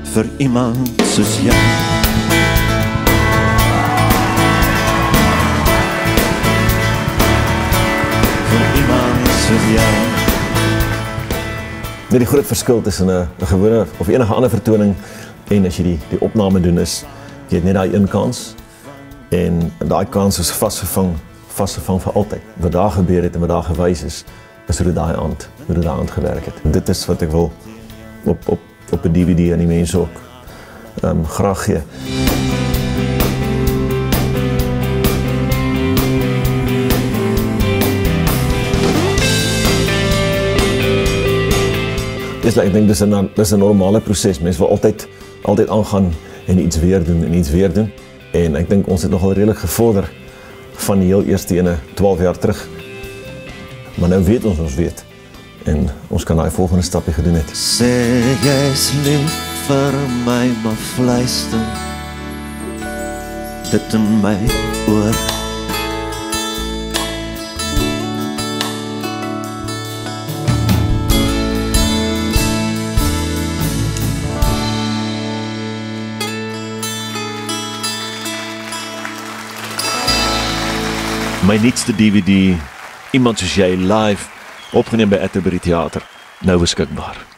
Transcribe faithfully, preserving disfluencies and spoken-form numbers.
vir iemand soos jy. Vir iemand soos jy. Net die groot verskil tussen 'n gewone of enige ander vertoning en as jy die, die opname doen is, jy het net daai een kans en daai kans is vasgevang, vasgevang vir altyd. Wat daar gebeur het en wat daar gewys is, is hoe dit daai aand, hoe dit daai aand gewerk het. En dit is wat ek wil op, op, op 'n D V D aan die mense ook um, graag gee. Dis like, ek dink dis 'n dis 'n normale proses. Mense wil altyd altyd aangaan en iets weer doen en iets weer doen. En ek dink ons het nogal redelik gevorder van die heel eerste ene twaalf jaar terug. Maar nou weet ons ons weet. En ons kan daai volgende stapie gedoen het. Sê jy's lief vir my, maar fluister dit in my oor. My nuutste D V D, Iemand soos jy live, opgeneem by Atterbury Theater, nou beskikbaar.